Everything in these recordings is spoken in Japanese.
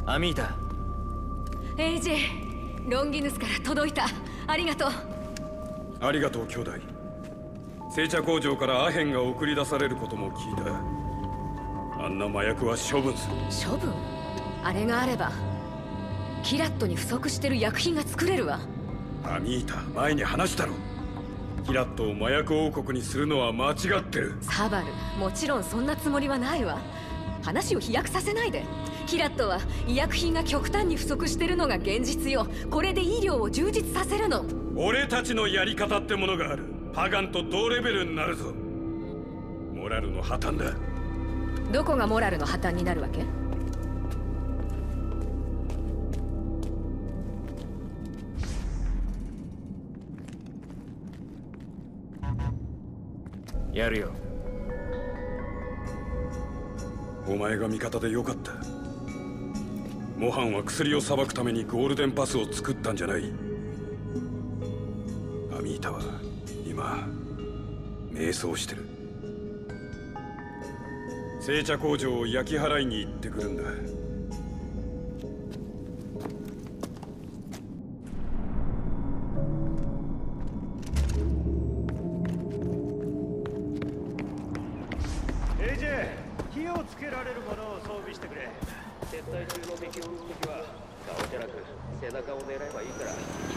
アミータ。 AJ、ロンギヌスから届いた。ありがとう。 ありがとう兄弟。製茶工場からアヘンが送り出されることも聞いた。あんな麻薬は処分する。 処分？あれがあればキラットに不足してる薬品が作れるわ。 アミータ、前に話したろ。キラットを麻薬王国にするのは間違ってる。 サバル、もちろんそんなつもりはないわ。話を飛躍させないで。キラットは医薬品が極端に不足してるのが現実よ。これで医療を充実させるの。 俺たちのやり方ってものがある。パガンと同レベルになるぞ。モラルの破綻だ。 どこがモラルの破綻になるわけ？ やるよ。 お前が味方でよかった。モハンは薬を裁くためにゴールデンパスを作ったんじゃない。アミータは今迷走してる。製茶工場を焼き払いに行ってくるんだ。 火をつけられるものを装備してくれ。撤退中の敵を撃つときは顔じゃなく背中を狙えばいいから。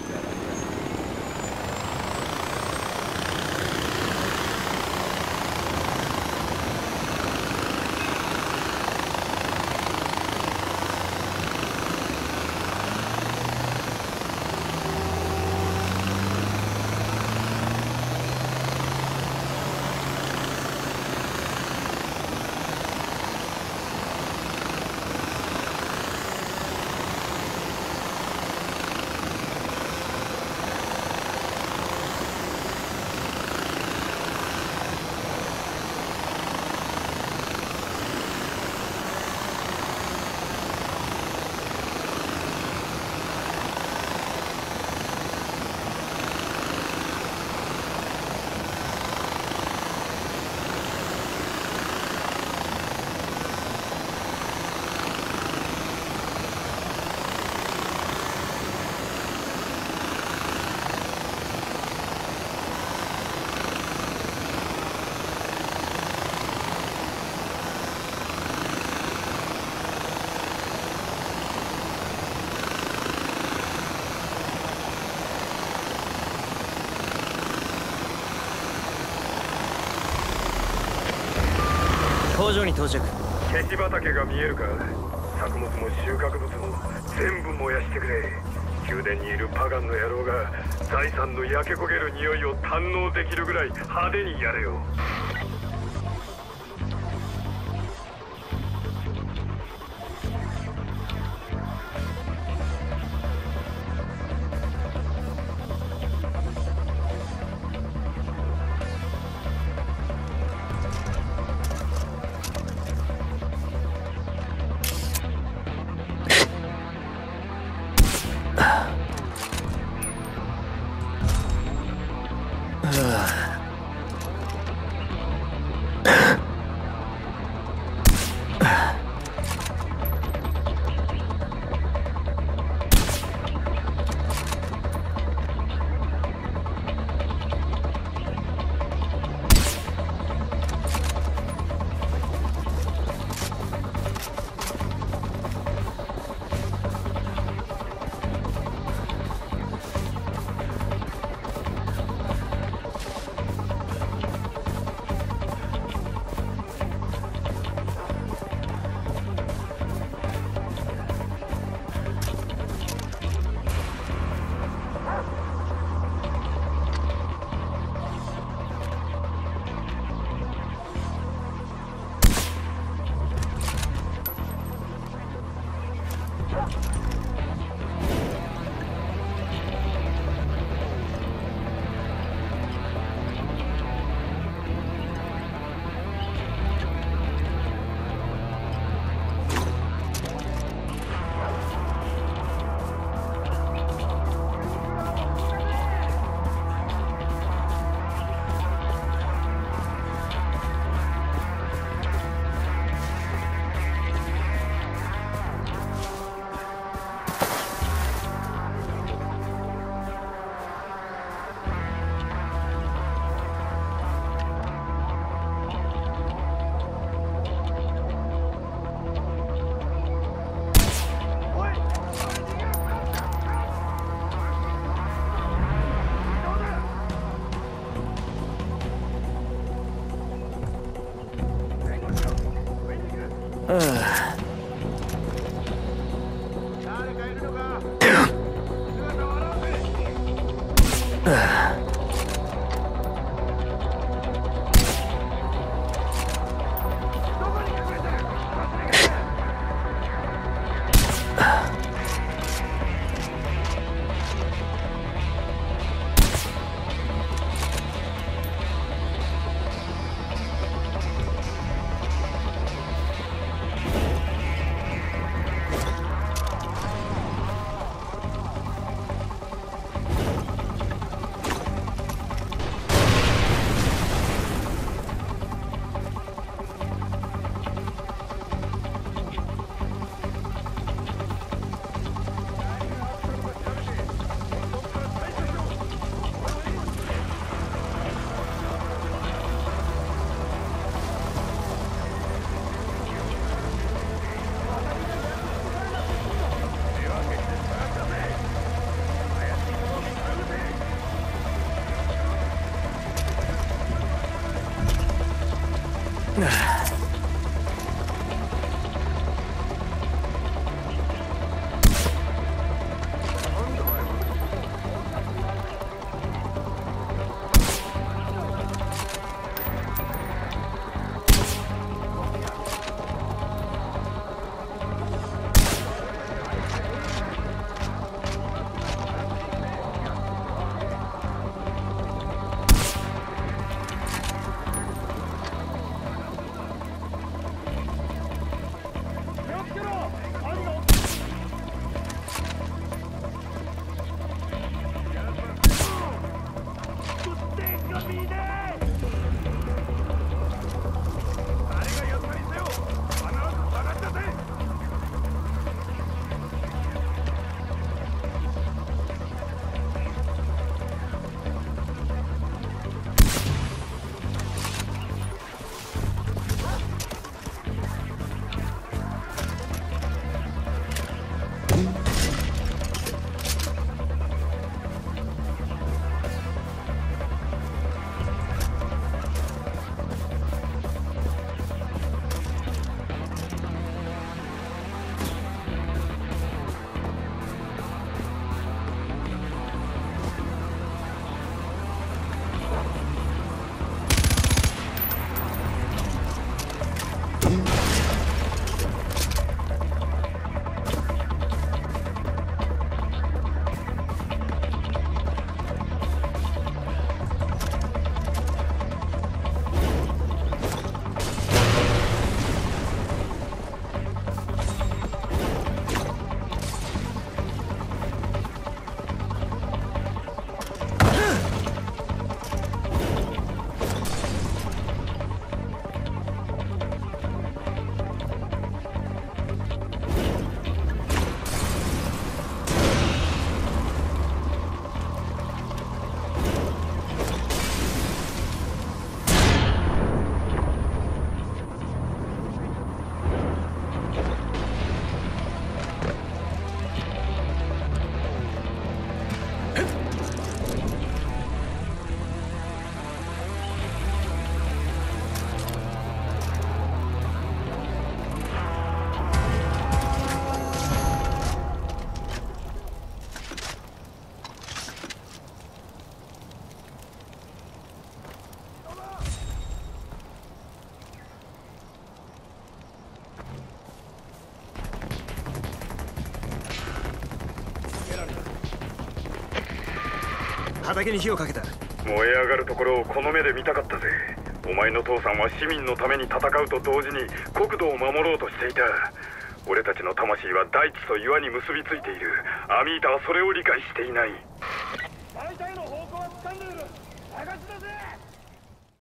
工場に到着。 ケシ畑が見えるか。作物も収穫物も全部燃やしてくれ。宮殿にいるパガンの野郎が財産の焼け焦げる匂いを堪能できるぐらい派手にやれよ。 畑に火をかけた。 燃え上がるところをこの目で見たかったぜ。お前の父さんは市民のために戦うと同時に国土を守ろうとしていた。俺たちの魂は大地と岩に結びついている。アミータはそれを理解していない。